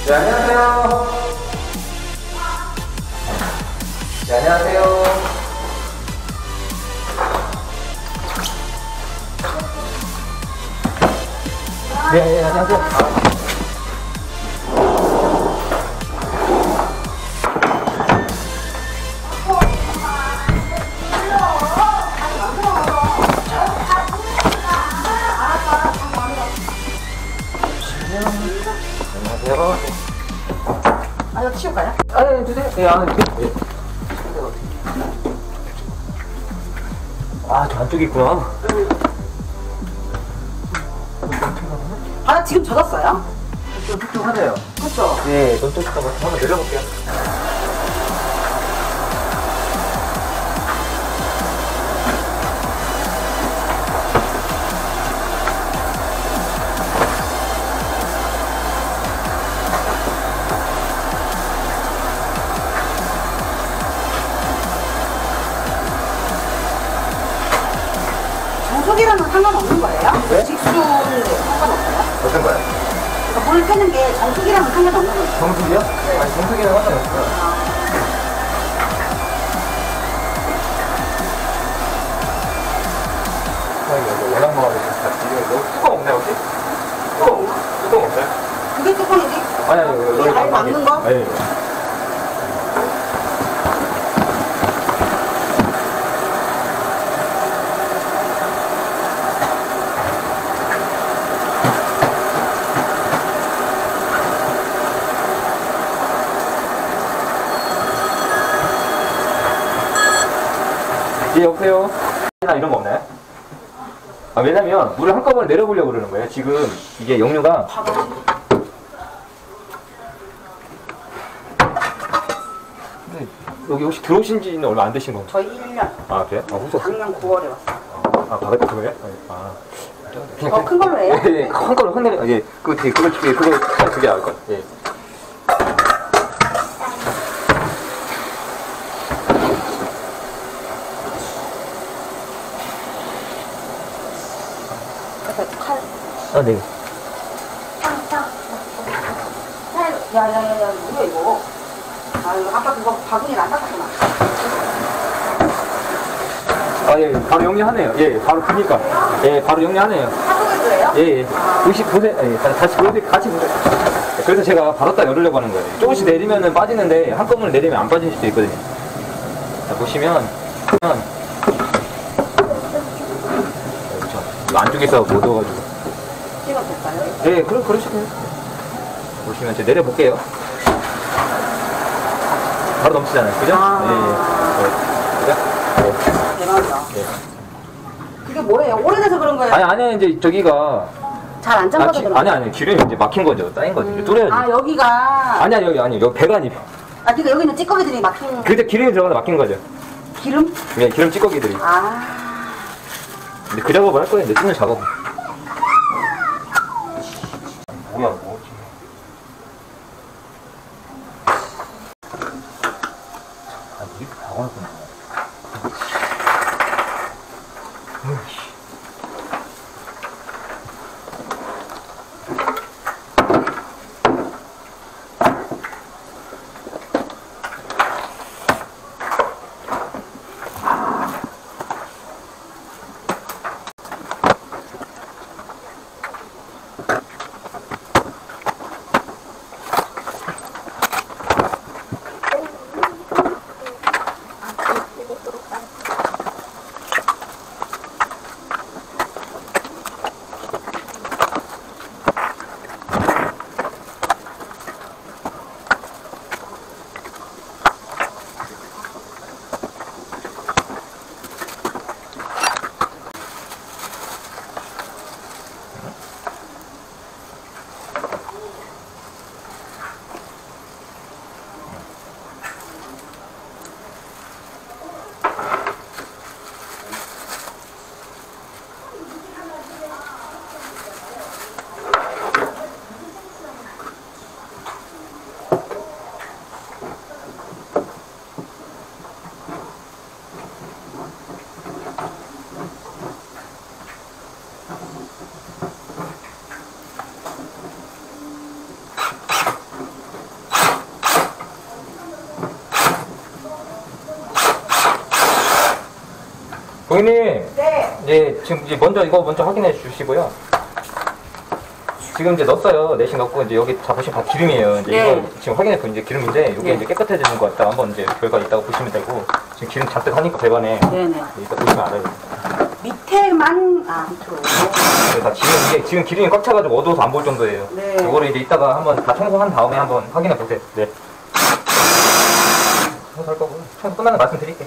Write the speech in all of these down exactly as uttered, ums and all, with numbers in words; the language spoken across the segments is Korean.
네, 안녕하세요. 네, 안녕하세요. 네, 네, 안녕하세요. 아. 안녕하세요. 아, 이거 치울까요? 아, 네, 주세요. 네, 아, 네. 네. 아, 저 안쪽에 있구나. 아, 지금 젖었어요? 좀 툭툭하네요. 그렇죠? 네, 좀 툭툭하고 한번 내려볼게요. 정수기랑은 상관없는 거예요? 네? 직수는 상관없어요? 어떤 거요? 그러니까 불을 켜는 게 정수기랑은 상관없는 거예요? 정수기요? 네. 아니, 정수기는 상관없어요. 아, 이거 워낙 먹어야 이거 너무 뚜껑 없나요, 혹시? 뚜껑, 뚜껑 없어요? 그게 뚜껑이지? 아니, 아니, 이게 아예 막는 거? 네. 예, 여보세요? 나 이런 거 없나요? 아, 왜냐면 물을 한꺼번에 내려보려고 그러는 거예요. 지금 이게 역류가 근데 여기 혹시 들어오신 지는 얼마 안 되신 건가요? 저희 일 년. 아, 그래요? 아, 혹시 작년 구월에 왔어요. 아, 바깥에 그거예요? 아, 더 큰 걸로 해요? 예, 예, 큰 걸로 확 내려. 예, 그거 되게 그거 그게 그거 그게 나을 것. 예. 그래서 칼. 아, 네. 탕, 탕. 칼. 야, 야, 야, 야, 뭐야, 이거? 아, 이거 아까 그거 바구니를 안 닦았구나. 아, 예, 바로 영리하네요. 예, 바로 그니까. 예, 바로 영리하네요. 하소개도예요? 예, 예. 혹시 보세요. 예, 다시 보여드릴게요. 같이 보세요. 그래서 제가 바로 딱 열으려고 하는 거예요. 조금씩 내리면은 빠지는데 한꺼번에 내리면 안 빠질 수도 있거든요. 자, 보시면, 보면, 그렇죠. 이거 안쪽에서 못 넣어가지고. 찍어도 될까요? 예, 그럼 그러시면 보시면 제가 내려볼게요. 바로 넘치잖아요. 그죠? 아. 예, 예. 그죠? 예. 대박이다. 예. 그게 뭐래요? 오래돼서 그런 거예요? 아니, 아니, 이제 저기가. 잘 안 아, 잠가서 기, 그런 아니, 거예요? 아니, 기름이 이제 막힌 거죠. 따인 거죠. 이제 뚫어야지. 아, 여기가. 아니, 아니, 여기, 아니, 여기 배관이. 아, 그러니까 여기는 찌꺼기들이 막힌. 그때 기름이 들어가서 막힌 거죠. 기름? 예, 기름 찌꺼기들이. 아. 근데 그 작업을 할 거예요. 이제 뚫는 작업. 뭐야, 뭐. 아, 이렇게 나가구나. 고객님, 네. 이제 지금 이제 먼저 이거 먼저 확인해 주시고요. 지금 이제 넣었어요. 내시 넣고 이제 여기 다 보시면 다 기름이에요. 이제 네. 이거 지금 확인해 보 이제 기름인데 이게 네. 이제 깨끗해지는 거 같다. 한번 이제 결과 있다고 보시면 되고 지금 기름 잔뜩 하니까 배관에 네네. 이따 보시면 알아요. 밑에만, 아, 밑으로. 그래서 다 지금 이게 지금 기름이 꽉 차가지고 어두워서 안 보일 정도예요. 네. 이거를 이제 이따가 한번 다 청소한 다음에 한번 확인해 보세요. 네. 청소할 거고요. 청소 끝나면 말씀드릴게요.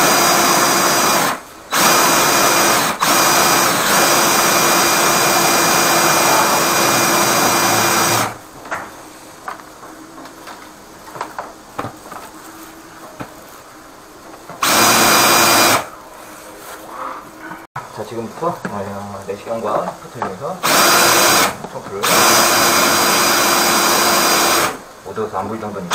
자, 지금부터 어, 내시경과 스프트링에서 청소를 어두워서 안 보일 정도니까.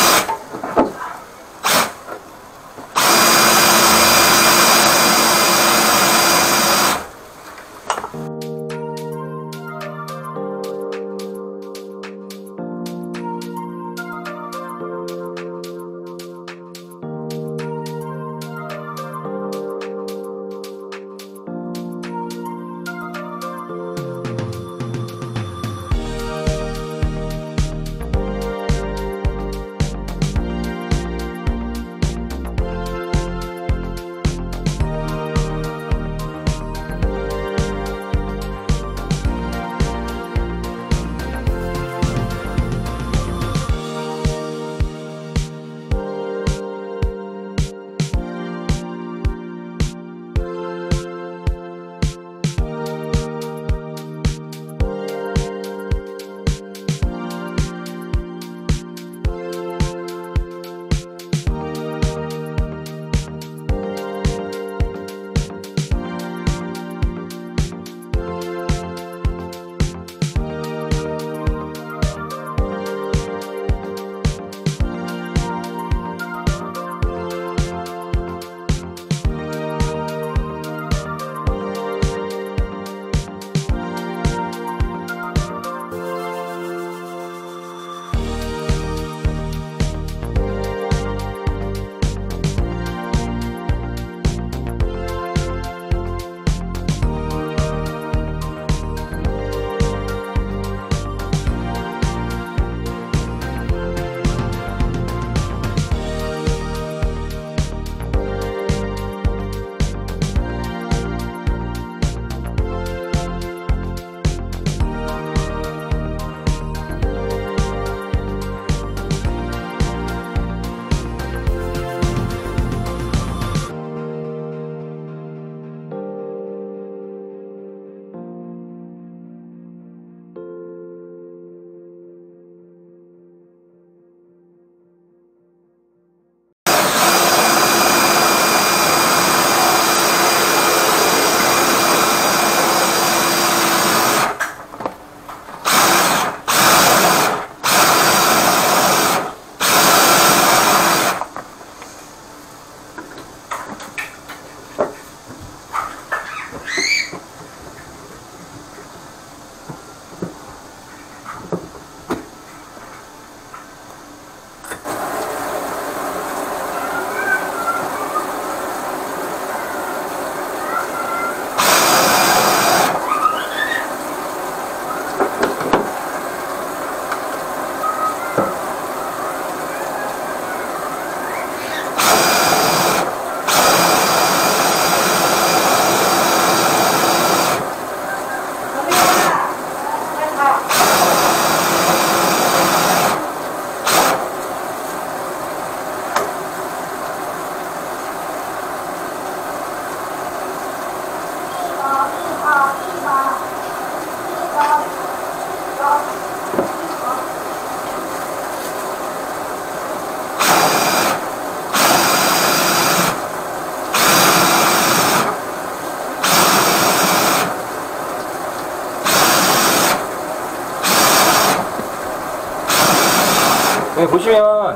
여기 보시면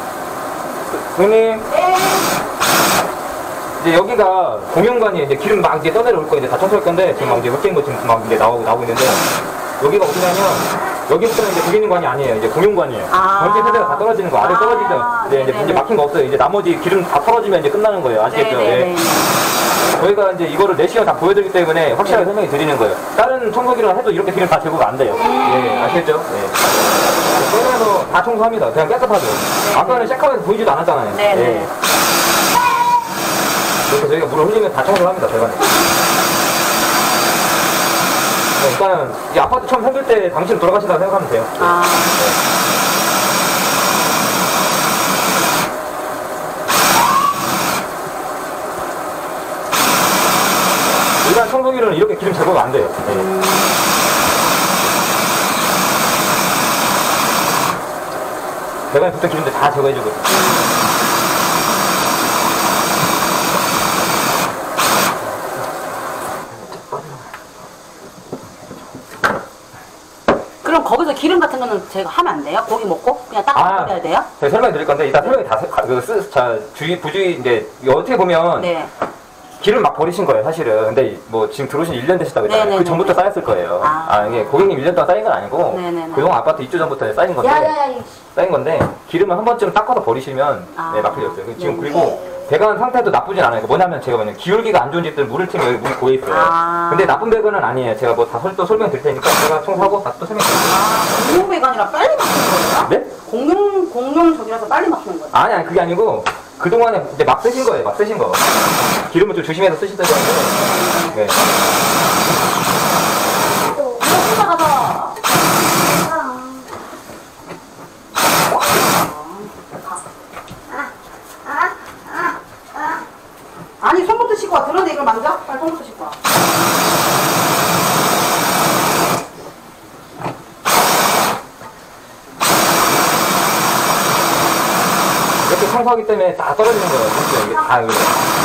고객님 이제 여기가 공용관이에요. 이제 기름 막 이제 떠내려올 거예요. 이제 다 청소할 건데 지금 막 이제 흑된 거 지금 막 이제 나오고 나오고 있는데 여기가 어디냐면 여기부터는 이제 고객님관이 아니에요. 이제 공용관이에요. 아. 전체 세대가 다 떨어지는 거 아래 아. 떨어지죠. 이제 이제 네네네. 이제 막힌 거 없어요. 이제 나머지 기름 다 털어지면 이제 끝나는 거예요. 아시겠죠? 네네네. 예. 저희가 이제 이거를 네 시간 다 보여드리기 때문에 확실하게 네. 설명해 드리는 거예요. 다른 청소기를 해도 이렇게 기름 다 제거가 안 돼요. 예, 아시겠죠? 네. 그래서 다 청소합니다. 그냥 깨끗하죠. 네. 아까는 셰카에서 보이지도 않았잖아요. 네, 네. 예. 이렇게 저희가 물을 흘리면 다 청소를 합니다. 제가. 네, 일단은 이 아파트 처음 생길 때 당신 돌아가신다고 생각하면 돼요. 아. 네. 일반 청소기로는 이렇게 기름 제거가 안 돼요. 네. 음. 배관에 붙은 기름들 다 제거해주거든요. 그럼 거기서 기름 같은 거는 제가 하면 안 돼요? 고기 먹고 그냥 딱 아. 버려야 돼요? 제가 설명해 드릴 건데, 이따 설명이 다, 세- 가- 그, 쓰, 자, 주의, 부주의, 이제, 이거 어떻게 보면, 네. 기름 막 버리신 거예요, 사실은. 근데 뭐, 지금 들어오신 일 년 되셨다고 했잖아요. 네네네. 그 전부터 쌓였을 거예요. 아. 아, 이게 고객님 일 년 동안 쌓인 건 아니고, 네네네. 그동안 아파트 입주 전부터 쌓인 건데, 야야야. 쌓인 건데, 기름을 한 번쯤 닦아서 버리시면, 아. 네, 막힐 리 없어요. 지금 네. 그리고, 배관 상태도 나쁘진 않아요. 뭐냐면 제가 뭐냐면 기울기가 안 좋은 집들 물을 튀면 여기 물이 고여 있어요. 아. 근데 나쁜 배관은 아니에요. 제가 뭐 다 또 설명 드릴 테니까 제가 청소하고 다 또 설명 드릴게요. 아, 공용 배관이라 빨리 막히는 거예요? 네? 공용, 공용 저기라서 빨리 막히는 거예요? 아니, 아니, 그게 아니고, 그동안에 이제 막 쓰신 거예요. 막 쓰신 거. 기름을 좀 조심해서 쓰시다는 거예요. 네. 이거 혼자 가자. 아니, 손부터 씻고 와. 들었는데 이걸 만져? 빨리 손부터 씻고 와. 이렇게 청소하기 때문에 다 떨어지는 거예요. 진짜 이게 다 여기.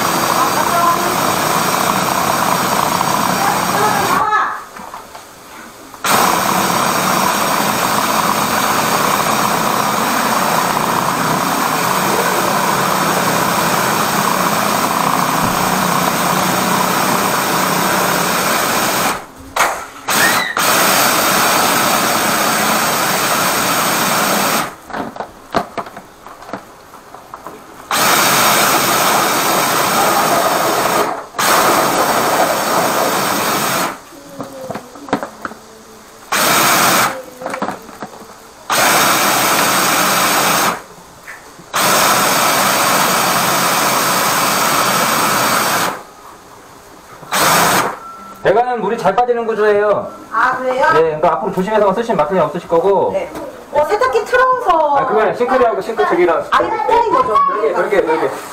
배관은 물이 잘 빠지는 구조예요. 아, 그래요? 네, 그러니까 앞으로 조심해서 쓰시면 막힐 일 없으실 거고. 네. 어, 세탁기 틀어서. 아, 그거는 싱크대하고 싱크 저기랑. 아니, 틀린 거죠. 별개, 별개, 별개. 네.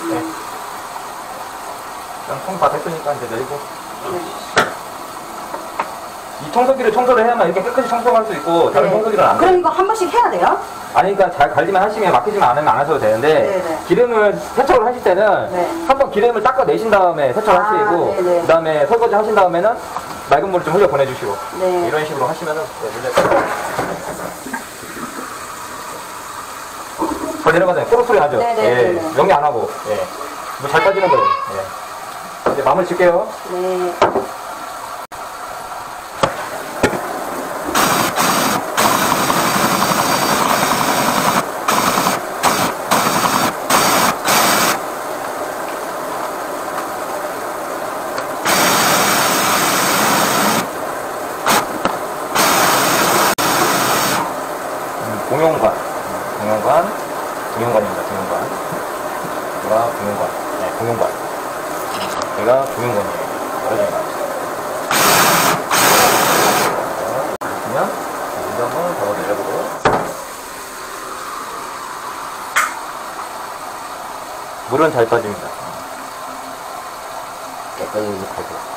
그냥 청다 됐으니까 이제 내리고. 이 청소기를 청소를 해야만 이렇게 깨끗이 청소할 수 있고, 다른 네. 청소기는 안 돼요. 그럼 이거 한 번씩 해야 돼요? 아니, 그러니까 잘 관리만 하시면 막히지만 않으면 안 하셔도 되는데, 네네. 기름을 세척을 하실 때는 네. 한번 기름을 닦아내신 다음에 세척을 아, 하시고, 네네. 그 다음에 설거지 하신 다음에는 맑은 물을 좀 흘려 보내주시고, 네. 이런 식으로 하시면은, 네, 문제 더 내려가잖아요. 꼬르 소리 나죠? 네네네네. 예, 연기 안 하고, 예. 뭐 잘 빠지는 거예요. 예. 이제 마무리 질게요. 네. 공용관, 공용관, 공용관입니다. 공용관. 제가 공용관, 네, 공용관. 제가 공용관이에요. 여러 가지 그러면 이제 한번 더 내려보도록. 물은 잘 빠집니다. 깨끗이 이렇게.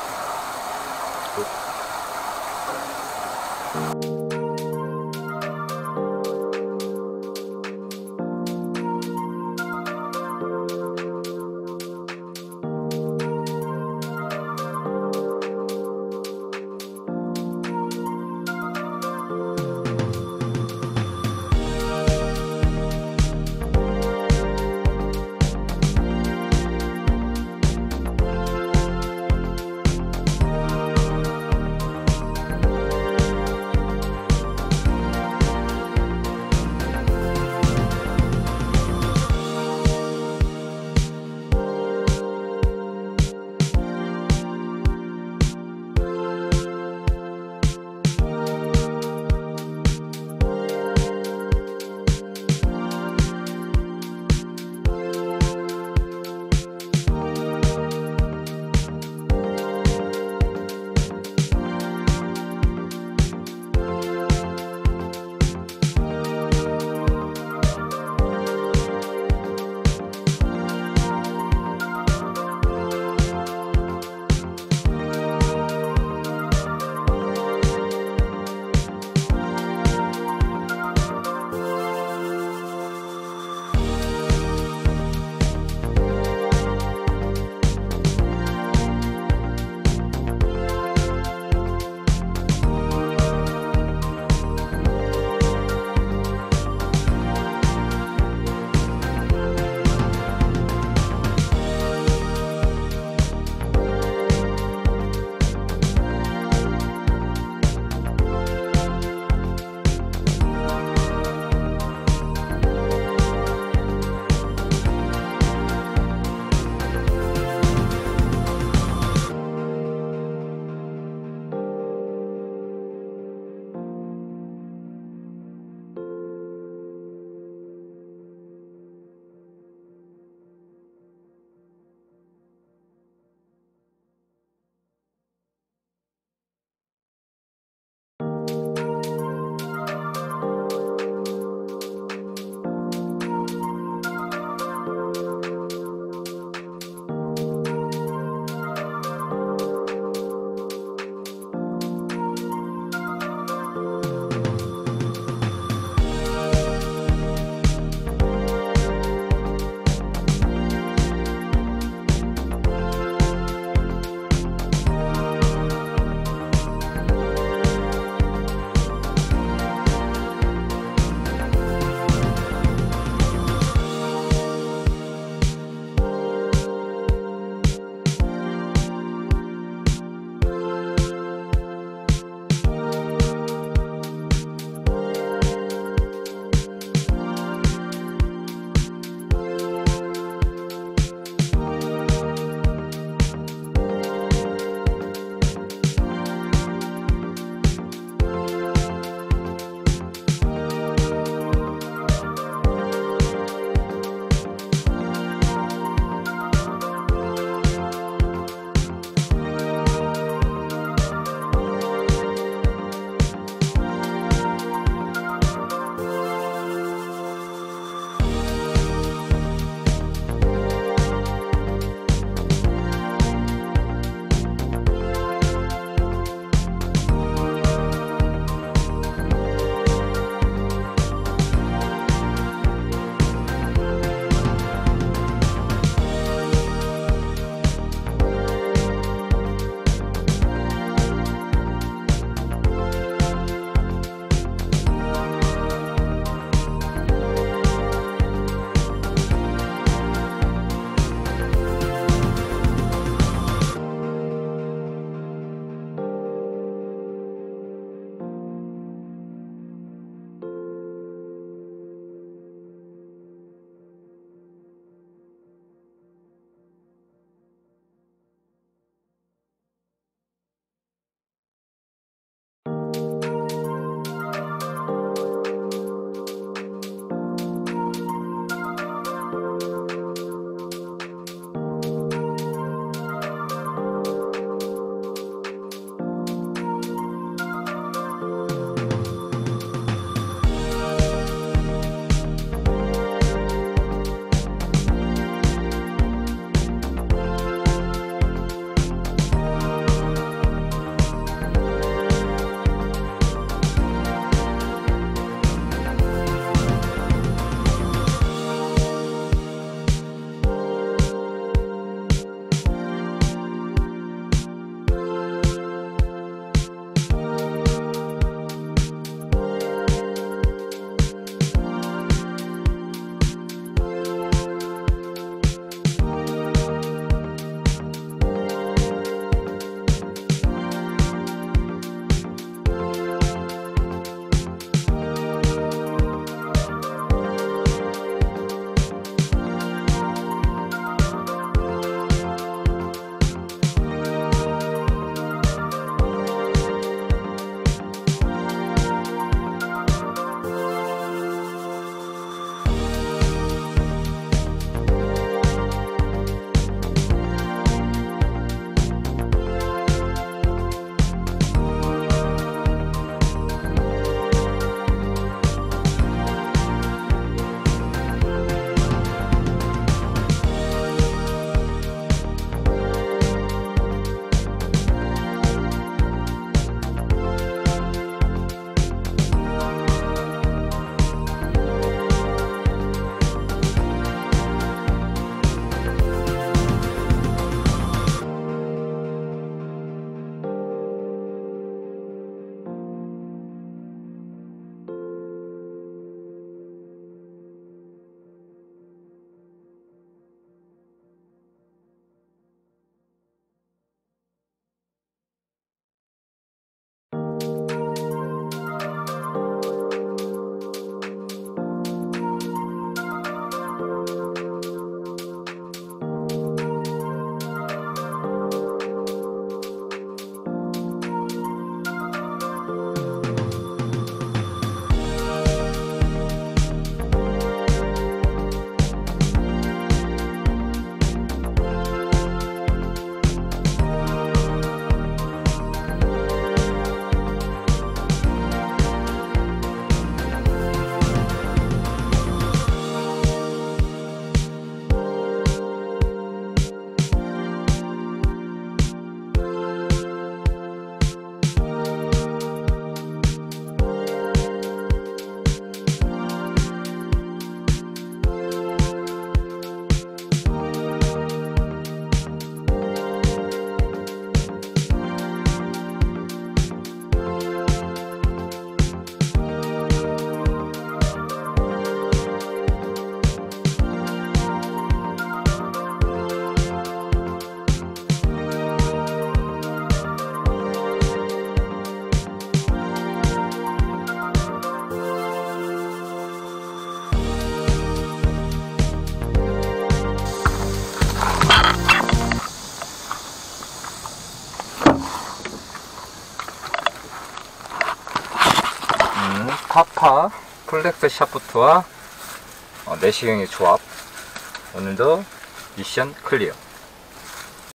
파파 플렉스 샤프트와 어, 내시경의 조합. 오늘도 미션 클리어.